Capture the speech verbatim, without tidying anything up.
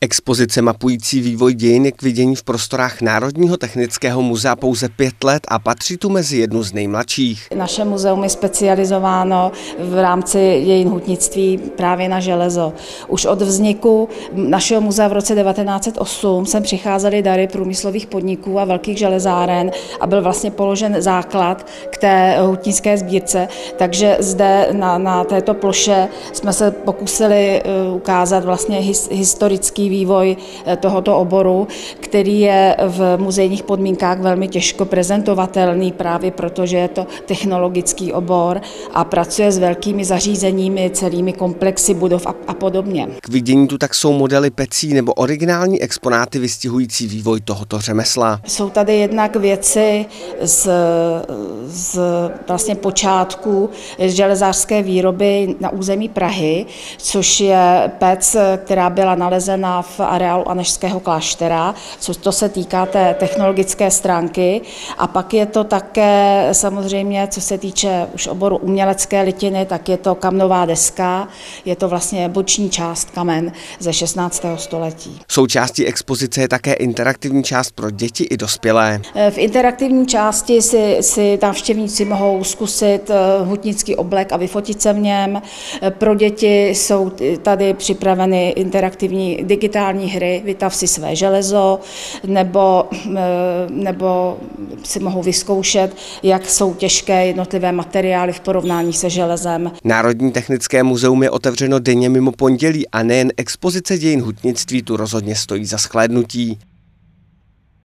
Expozice mapující vývoj dějin je k vidění v prostorách Národního technického muzea pouze pět let a patří tu mezi jednu z nejmladších. Naše muzeum je specializováno v rámci dějin hutnictví právě na železo. Už od vzniku našeho muzea v roce devatenáct set osm sem přicházely dary průmyslových podniků a velkých železáren a byl vlastně položen základ k té hutnické sbírce. Takže zde na, na této ploše jsme se pokusili ukázat vlastně his, historický vývoj tohoto oboru, který je v muzejních podmínkách velmi těžko prezentovatelný právě proto, že je to technologický obor a pracuje s velkými zařízeními, celými komplexy budov a, a podobně. K vidění tu tak jsou modely pecí nebo originální exponáty vystihující vývoj tohoto řemesla. Jsou tady jednak věci z, z vlastně počátku železářské výroby na území Prahy, což je pec, která byla nalezena v areálu Anežského kláštera, což to se týká té technologické stránky. A pak je to také samozřejmě, co se týče už oboru umělecké litiny, tak je to kamnová deska, je to vlastně boční část kamen ze šestnáctého století. Součástí expozice je také interaktivní část pro děti i dospělé. V interaktivní části si, si návštěvníci mohou zkusit hutnický oblek a vyfotit se v něm. Pro děti jsou tady připraveny interaktivní digitální hry, vytav si své železo, nebo, nebo si mohou vyzkoušet, jak jsou těžké jednotlivé materiály v porovnání se železem. Národní technické muzeum je otevřeno denně mimo pondělí a nejen expozice dějin hutnictví tu rozhodně stojí za shlédnutí.